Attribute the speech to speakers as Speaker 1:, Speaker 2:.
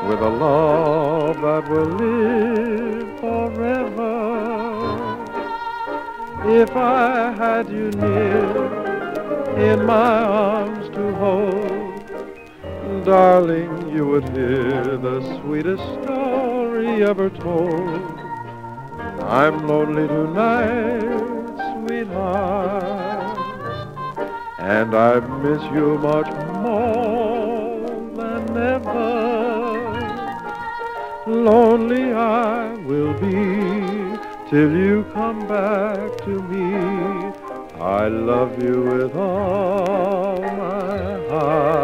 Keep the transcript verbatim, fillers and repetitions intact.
Speaker 1: with a love that will live forever. If I had you near in my arms to hold, darling, you would hear the sweetest story ever told. I'm lonely tonight, sweetheart, and I miss you much more than ever. Lonely I will be till you come back to me. I love you with all my heart.